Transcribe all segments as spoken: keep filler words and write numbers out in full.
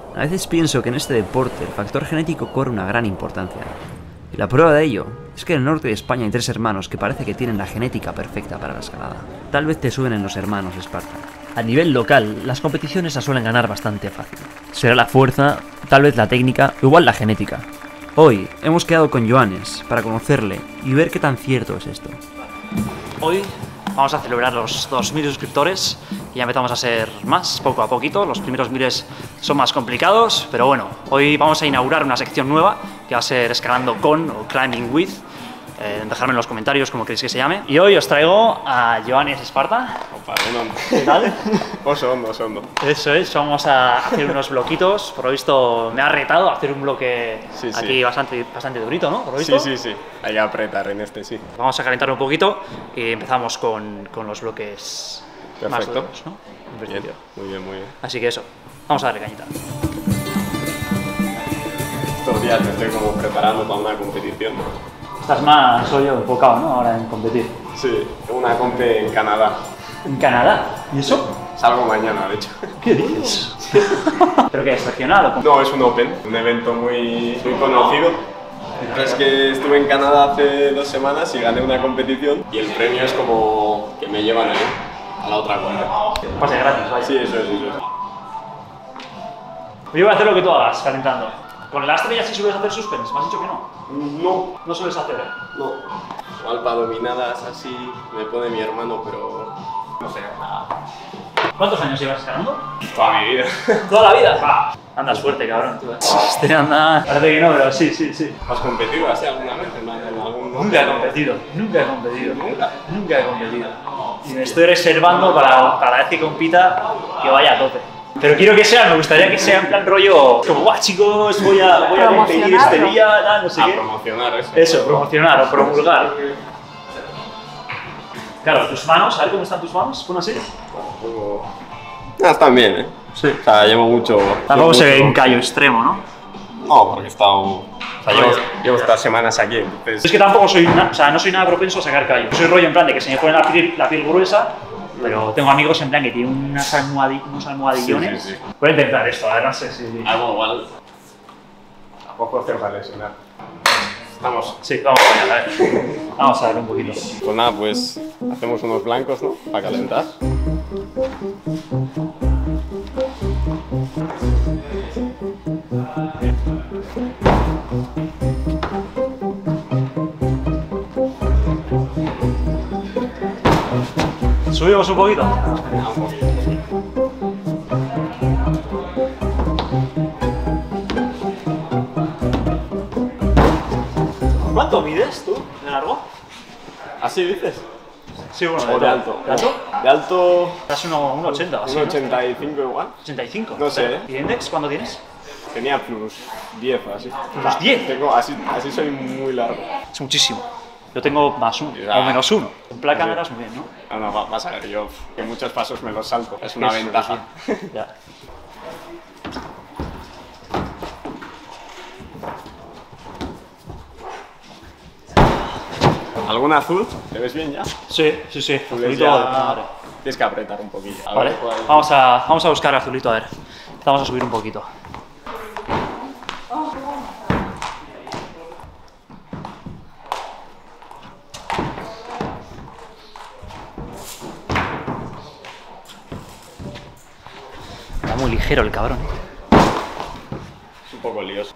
A veces pienso que en este deporte el factor genético cobra una gran importancia. Y la prueba de ello es que en el norte de España hay tres hermanos que parece que tienen la genética perfecta para la escalada. Tal vez te suenen los hermanos Esparta. A nivel local, las competiciones las suelen ganar bastante fácil. Será la fuerza, tal vez la técnica, o igual la genética. Hoy hemos quedado con Joanes para conocerle y ver qué tan cierto es esto. Hoy vamos a celebrar los dos mil suscriptores y ya empezamos a ser más, poco a poquito. Los primeros miles son más complicados, pero bueno, hoy vamos a inaugurar una sección nueva que va a ser escalando con o climbing with. Eh, dejadme en los comentarios cómo queréis que se llame. Y hoy os traigo a Joanes Esparta. Opa, bueno. ¿Qué tal? Oso hondo, oso hondo. Eso es, vamos a hacer unos bloquitos. Por lo visto me ha retado a hacer un bloque sí, sí. aquí bastante, bastante durito, ¿no? Por lo visto. Sí, sí, sí. Hay que apretar en este, sí. Vamos a calentar un poquito y empezamos con, con los bloques Perfecto. más duros, ¿no? En Bien, muy bien, muy bien. Así que eso, vamos a darle cañita. Estos días me estoy como preparando para una competición. Estás más, soy yo, enfocado, ¿no? Ahora en competir. Sí, tengo una comp en Canadá. ¿En Canadá? ¿Y eso? Salgo mañana, de hecho. ¿Qué dices? ¿Pero qué, es regional o cómo? No, es un Open, un evento muy, muy conocido. Es que estuve en Canadá hace dos semanas y gané una competición y el premio es como que me llevan ahí, a la otra comp. Pase gratis, vaya. Sí, eso es, eso es. Yo voy a hacer lo que tú hagas, calentando. Con el Astra ya sí sueles hacer suspense, me has dicho que no. No, No sueles hacer, ¿eh? no. Igual para dominadas así me pone mi hermano, pero no sé, nada. ¿Cuántos años llevas escalando? Toda mi vida. ¿Toda la vida? Va. Andas fuerte, cabrón, tú. Este anda... Parece que no, pero sí, sí, sí. ¿Has competido así alguna vez en algún Nunca he competido, nunca he competido. ¿Nunca? Nunca he competido. Y me estoy reservando para, para la vez que compita que vaya a tope. Pero quiero que sea, me gustaría que sea en plan rollo como, guau chicos, voy a, voy a competir este día, tal, no sé A qué. promocionar eso. Eso, promocionar o promulgar. Claro, tus manos, a ver cómo están tus manos, pon así. Tampoco... Ah, están bien, ¿eh? Sí. O sea, llevo mucho... Tampoco se ve mucho- un callo extremo, ¿no? No, porque he estado... O sea, llevo, llevo estas semanas aquí, entonces... Es que tampoco soy, na- o sea, no soy nada propenso a sacar callo. Soy rollo en plan de que se me pone la piel, la piel gruesa, pero tengo amigos en plan que tienen unas almohadi- unos almohadillones. Sí, sí, sí. Voy a intentar esto, a ver, no sé si... Algo igual... Tampoco hacer para lesionar. Vamos. Sí, vamos allá, a ver. Vamos a ver un poquito. Pues nada, pues hacemos unos blancos, ¿no? Para calentar. ¿Subimos un poquito? ¿Cuánto mides tú de largo? ¿Así dices? Sí, bueno, O de todo. alto. ¿De alto? De alto... Estás uno, uno ochenta, así, Un ¿no? ochenta y cinco igual. ochenta y cinco. No sé, ¿eh? ¿Y de index cuándo tienes? Tenía plus diez o así. ¿Plus diez? Tengo, así, así soy muy largo. Es muchísimo. Yo tengo más uno, Ya. o menos uno. En placa Sí. andas muy bien, ¿no? No, no, va- vas a ver, yo que muchos pasos me los salto. Es una Eso, ventaja. sí. Ya. ¿Algún azul? ¿Te ves bien ya? Sí, sí, sí. Azul es Azulito ya- de puta madre. Tienes que apretar un poquillo. A Vale, ver cuál- vamos a, vamos a buscar azulito, a ver. Vamos a subir un poquito. Está muy ligero el cabrón. Es un poco lioso.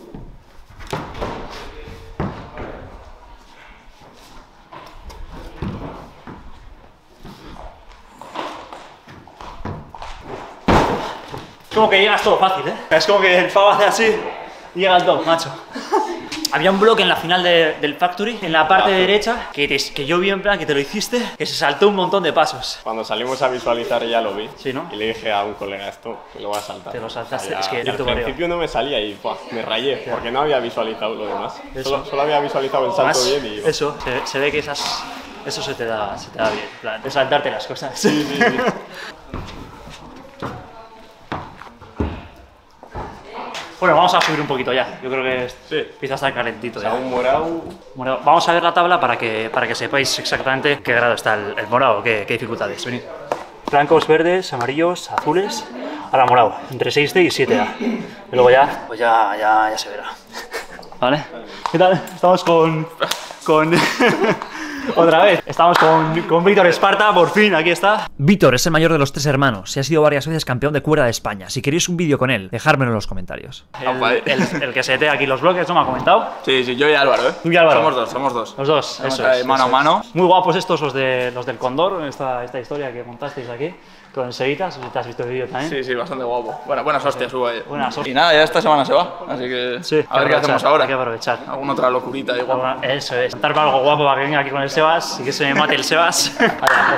Es como que llegas todo fácil, ¿eh? Es como que el pavo hace así y llega al top, macho. Había un bloque en la final de- del Factory, en la parte Ah, sí. derecha, que, te- que yo vi en plan que te lo hiciste, que se saltó un montón de pasos. Cuando salimos a visualizar ya lo vi. Sí, ¿no? Y le dije a un colega esto, me lo va a saltar. Te lo saltaste, O sea, es que y al directo para arriba. principio no me salía y buah, me rayé, porque no había visualizado lo demás. Eso. Solo, solo había visualizado el salto Más, bien y... eso, se, se ve que esas, eso se te da, se te da bien, en plan, de saltarte las cosas. Sí, sí, sí. Bueno, vamos a subir un poquito ya. Yo creo que Sí. empieza a estar calentito O sea, ya. un morado... Bueno, vamos a ver la tabla para que, para que sepáis exactamente qué grado está el, el morado, qué, qué dificultades. Venid. Blancos, verdes, amarillos, azules. Ahora morado, entre seis D y siete A. Y luego ya, pues ya, ya, ya se verá. ¿Vale? ¿Qué tal? Estamos con... con... Otra vez, estamos con, con Víctor Esparta, por fin, aquí está. Víctor es el mayor de los tres hermanos y ha sido varias veces campeón de cuerda de España. Si queréis un vídeo con él, dejármelo en los comentarios. El, el, el que setea aquí los bloques, ¿no me ha comentado? Sí, sí, yo y Álvaro, ¿eh? Tú y Álvaro. Somos dos, somos dos. Los dos, Vamos eso ahí es, mano eso a mano. es. Muy guapos estos, los, de, los del Condor, esta, esta historia que montasteis aquí. Con el Seguitas, no sé si te has visto el vídeo también. Sí, sí, bastante guapo. Bueno, buenas hostias hubo ahí. Buenas hostias. Y nada, ya esta semana se va, así que Sí, a ver qué hacemos ahora. Hay que aprovechar. Alguna otra locurita igual. Eso es, montar para algo guapo para que venga aquí con el Sebas y que se me mate el Sebas. Vaya,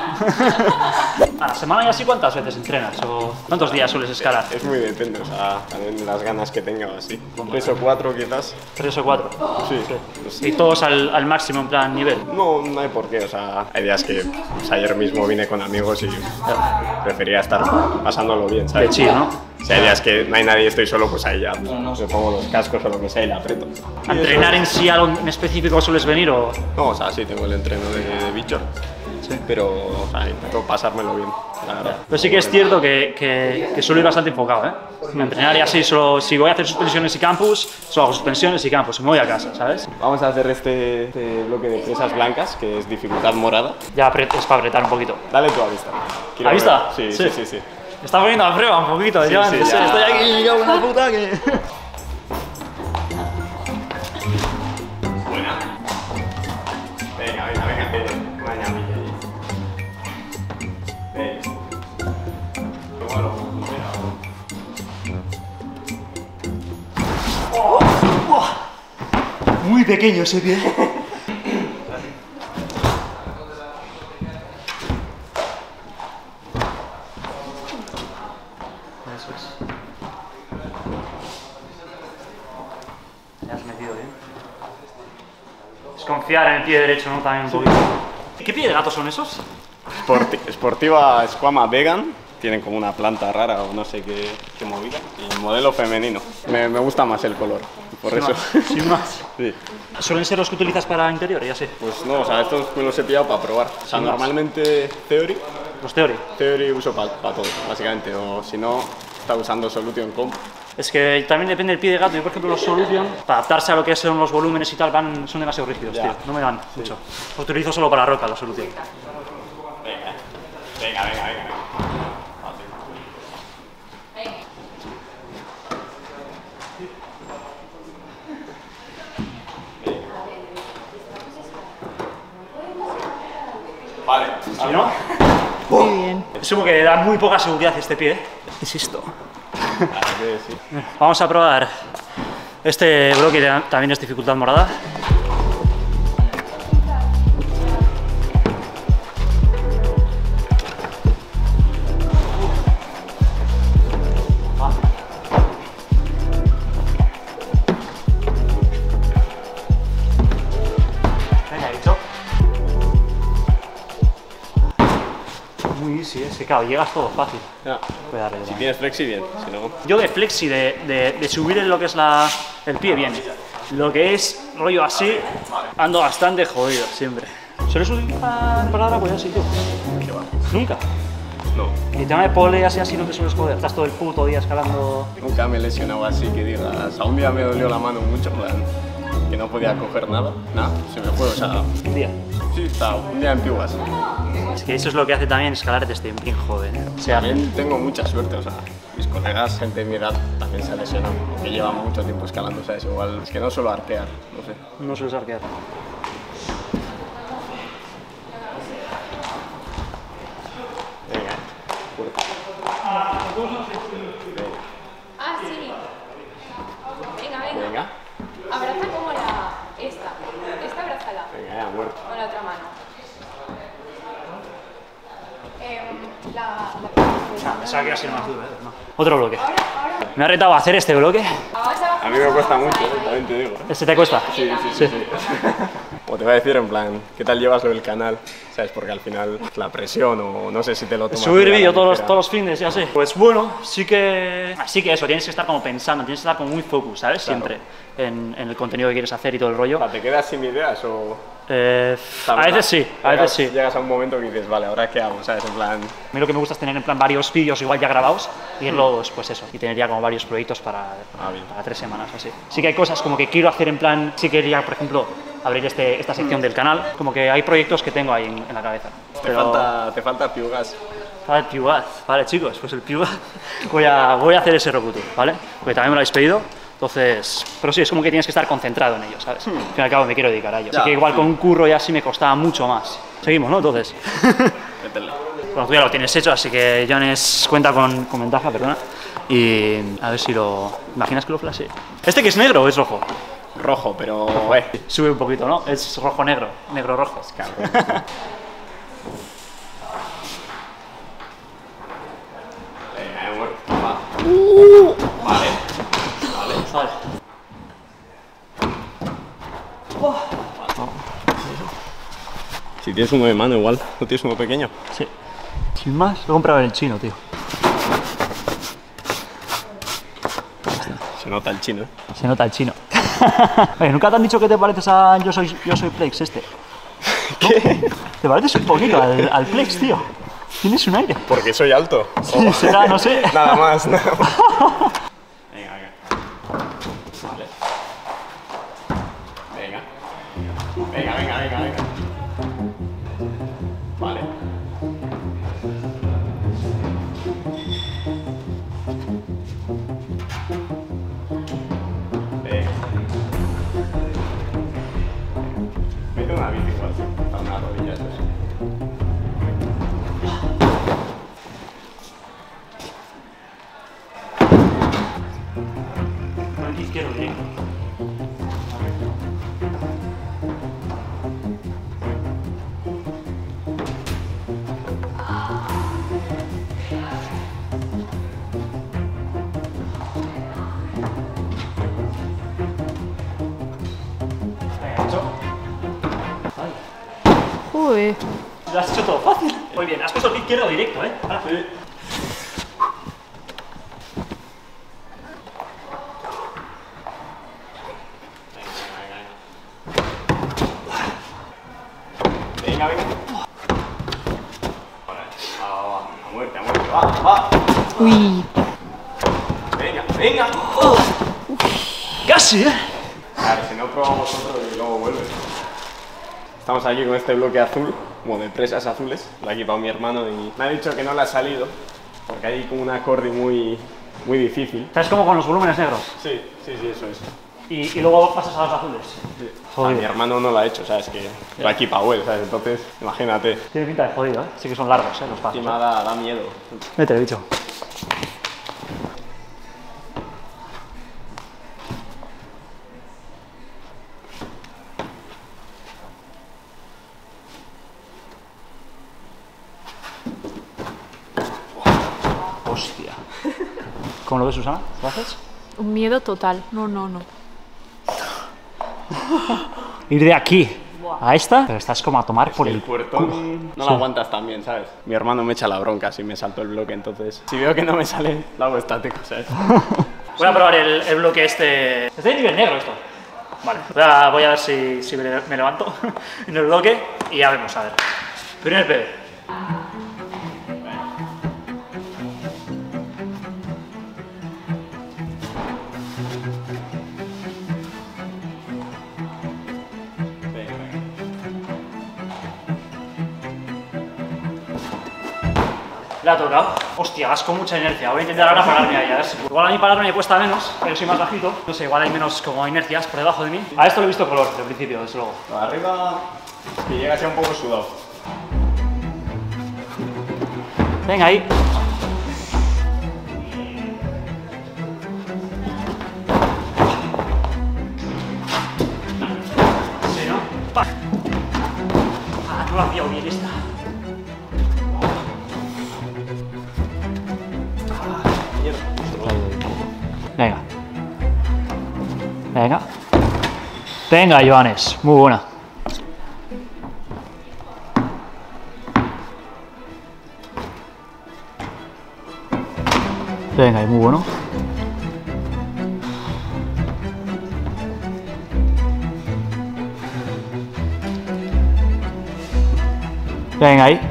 a la semana y así, ¿cuántas veces entrenas? ¿O cuántos días sueles escalar? Es muy depende, o sea, también las ganas que tenga o así. Tres o cuatro quizás. ¿Tres o cuatro? Sí. Sí. ¿Y todos al, al máximo en plan nivel? No, no hay por qué, o sea, hay días que pues, ayer mismo vine con amigos y prefería estar pasándolo bien, De ¿sabes? chill, ¿no? Si hay días que no hay nadie y estoy solo, pues ahí ya me pongo los cascos o lo que sea y le aprieto. ¿A entrenar en sí algo en específico sueles venir o...? No, o sea, sí, tengo el entreno de, de bicho, pero o sea, intento pasármelo bien, la verdad. Pero sí que es cierto que, que, que suelo ir bastante enfocado, ¿eh? A entrenar y así, solo, si voy a hacer suspensiones y campus, solo hago suspensiones y campus, y me voy a casa, ¿sabes? Vamos a hacer este, este bloque de presas blancas, que es dificultad morada. Ya apret- es para apretar un poquito. Dale tú a vista. Quiero ¿A vista? ver- Sí, Sí. sí, sí, sí. Me está poniendo a prueba un poquito, Sí, yo sí, antes, ya. ¿eh? Estoy aquí, yo una puta que... Venga, venga, venga, venga. Maña, milla ahí. Venga. Tómalo, venga. Muy pequeño ese pie. Eso es. Ya has metido bien. Es confiar en el pie derecho, ¿no? También un poquito. ¿Qué pie de gato son esos? Sporti- Sportiva Squama Vegan. Tienen como una planta rara o no sé qué, qué movida. Y modelo femenino. Me, me gusta más el color. Por Sin eso. más, sin más. Sí. ¿Suelen ser los que utilizas para interior? Ya sé. Pues no, o sea, estos pues los he pillado para probar. O sea, Sin más. normalmente Theory. Los Theory. Theory uso para todo, básicamente. O si no, está usando Solution Comp. Es que también depende del pie de gato. Yo, por ejemplo, los Solution, para adaptarse a lo que son los volúmenes y tal, van, son demasiado rígidos, Ya. tío. No me dan mucho. Los utilizo solo para roca, los Solution. Venga, venga, venga, venga. Vale, ¿Sí, no? Muy bien. Es como que da muy poca seguridad este pie. ¿eh? Es esto. sí. Vamos a probar este bloque, que también es dificultad morada. Venga, dicho. Muy easy, ¿eh? Es que claro, llegas todo fácil. Ya. Voy a darle Si de tienes flexi, bien. Si no, Yo de flexi, de, de, de subir en lo que es la, el pie, bien. Lo que es rollo así, ando bastante jodido siempre. ¿Sueles utilizar para la polla así, tío? ¿qué va? Nunca. No. Y tema de poleas y así no te sueles joder. Estás todo el puto día escalando. Nunca me he lesionado así que digas. A un día me dolió la mano mucho, en plan, que no podía coger nada. Nada, se me fue, o sea. Un día. Sí, está, un día en Piugas. Es que eso es lo que hace también escalar desde bien joven. ¿eh? O sea, También tengo mucha suerte, o sea, mis colegas, gente de mi edad, también se ha lesionado, que llevan mucho tiempo escalando, ¿sabes? Igual, es que no suelo arquear, no sé. no sueles arquear. Venga, fuerte. Ah, sí. Venga, venga. Venga, Abraza como la... esta. Esta abrázala. venga, ya, muerto. Con la otra mano. Em, la... la... Pensaba que iba a ser más duro, ¿eh? No. Otro bloque. Me ha retado a hacer este bloque. Más abajo. A mí me cuesta mucho, ¿eh? También te digo. ¿eh? ¿Este te cuesta? Sí, sí, sí, sí. O te voy a decir en plan, ¿qué tal llevas lo del canal? ¿Sabes? Porque al final la presión o no sé si te lo tomas. Subir muy a la vídeo todos los, ligera. todos los fines, ya sé. Pues bueno, sí que... Sí que eso, tienes que estar como pensando, tienes que estar como muy focus, ¿sabes? Claro. Siempre en, en el contenido que quieres hacer y todo el rollo. O sea, ¿te quedas sin ideas o...? Eh, La a verdad, veces sí, a veces llegas- sí. Llegas a un momento que dices, vale, ¿ahora qué hago? ¿Sabes? En plan, A mí lo que me gusta es tener en plan varios vídeos igual ya grabados y irlos, pues eso, y tener ya como varios proyectos para, Ah, bien. para tres semanas o así. Sí que hay cosas como que quiero hacer en plan, sí quería, por ejemplo, abrir este, esta sección del canal, como que hay proyectos que tengo ahí en, en la cabeza. te falta, te falta piugas. Vale, el Piugaz. Vale, chicos, pues el Piugaz. Voy a, voy a hacer ese Rokutu, ¿vale? Porque también me lo habéis pedido. Entonces, pero sí, es como que tienes que estar concentrado en ello, ¿sabes? Al fin y al cabo me quiero dedicar a ello. Ya, Así que igual sí. con un curro ya sí me costaba mucho más. Seguimos, ¿no? Entonces. Métele. Bueno, tú ya lo tienes hecho, así que Jones cuenta con, con ventaja, perdona. Y a ver si lo... ¿Imaginas que lo flashee? ¿Este que es negro o es rojo? Rojo, pero... Eh. Sube un poquito, ¿no? Es rojo-negro, negro-rojo. Venga, amor. Va. Vale. Vale. Si tienes uno de mano igual, ¿no tienes uno pequeño? Sí. Sin más, lo he comprado en el chino, tío. Se nota el chino, ¿eh? Se nota el chino. Oye, ¿nunca te han dicho que te pareces a Yo Soy, yo soy Plex este? ¿Qué? Te pareces un poquito al, al Plex, tío. Tienes un aire. Porque soy alto. Sí, será, no sé. Nada más, nada más. Venga, venga. Vale. Venga. Venga, venga, venga, venga. Vale. Venga. Mete una bici igual, sí. Para una rodilla, eso sí. Con el izquierdo directo. Joder. Lo has hecho todo fácil. Muy bien, has puesto el pie izquierdo directo, ¿eh? Ahora. Sí. Venga, venga. Vale. Va, va, va. A muerte, a muerte. Va, va. Uy. Venga, venga. Casi, ¿eh? Claro, si no probamos otro y luego vuelve. Estamos aquí con este bloque azul, como de presas azules. Lo ha equipado mi hermano y me ha dicho que no le ha salido, porque hay como un acorde muy, muy difícil. ¿Sabes cómo con los volúmenes negros? Sí, sí, sí, eso es. Y, y luego pasas a los azules. A mi hermano no lo ha hecho, ¿sabes? Que lo ha equipado él, ¿sabes? Entonces, imagínate. Tiene pinta de jodido, ¿eh? Sí que son largos, ¿eh? Los pasos. Encima da, da miedo. Vete, bicho. Hostia. ¿Cómo lo ves, Susana? ¿Lo haces? Un miedo total. No, no, no. Ir de aquí a esta, pero estás como a tomar por El el puertón no Sí. lo aguantas tan bien, ¿sabes? Mi hermano me echa la bronca si me salto el bloque, entonces si veo que no me sale, lo hago estático, ¿sabes? Voy a probar el, el bloque este. Es de nivel negro esto. Vale, voy a, voy a ver si, si me, me levanto en el bloque y ya vemos, a ver. Primer P B. Le ha tocado. Hostia, vas con mucha inercia. Voy a intentar ahora pararme ahí, a ver si... Igual a mí pararme me cuesta menos, pero soy más bajito. No sé, igual hay menos como inercias por debajo de mí. A esto lo he visto color desde el principio, desde luego. Lo de arriba, que llega así un poco sudado. Venga, ahí. Sí, ¿no? Pa. Ah, no la ha pillado bien esta. Venga. Venga. Venga, Johannes. Muy buena. Venga, y muy bueno. Venga ahí.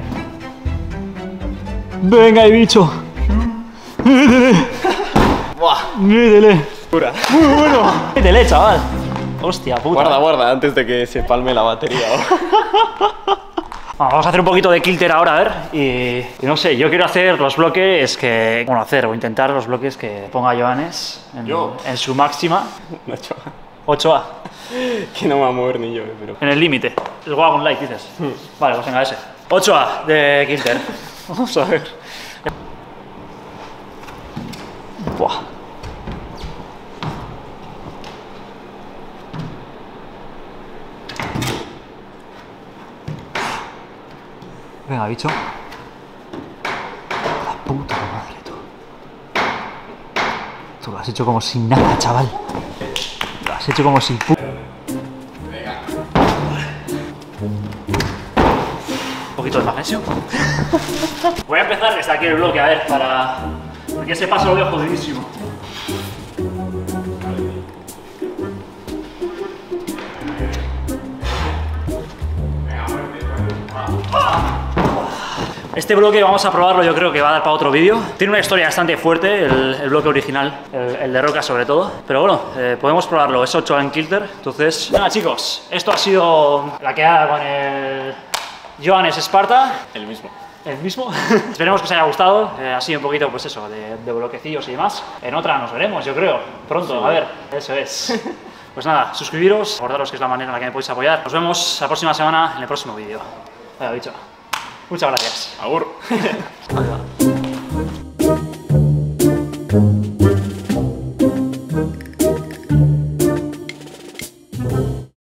Venga ahí, bicho. Métele. Métele. Pura. Muy bueno. Métele, chaval. Hostia puta. Guarda, guarda, antes de que se palme la batería. Bueno, vamos a hacer un poquito de kilter ahora, a ver. Y, y no sé, yo quiero hacer los bloques que... Bueno, hacer o intentar los bloques que ponga Johannes en, ¿Yo? en su máxima. Nacho, ocho A. que no me va a mover ni yo, eh, pero... En el límite. El Wagon Light, dices. Vale, pues venga, ese. ocho A de kilter. Vamos a ver. Buah. Venga, bicho. La puta madre, tú. Tú lo has hecho como si nada, chaval. Lo has hecho como si... pu- Un poquito de magnesio. Voy a empezar desde aquí el bloque, a ver, para... Porque ese paso lo veo jodidísimo. Este bloque vamos a probarlo, yo creo que va a dar para otro vídeo. Tiene una historia bastante fuerte, el, el bloque original, el, el de roca sobre todo. Pero bueno, eh, podemos probarlo, es ocho en kilter. Entonces, nada chicos, esto ha sido la quedada con el Johannes Sparta. El mismo. El mismo. Esperemos que os haya gustado. Eh, ha sido un poquito, pues eso, de, de bloquecillos y demás. En otra nos veremos, yo creo, pronto. A ver, eso es. Pues nada, suscribiros, recordaros que es la manera en la que me podéis apoyar. Nos vemos la próxima semana en el próximo vídeo. Vaya bicho. Muchas gracias. Agur. Ahí va.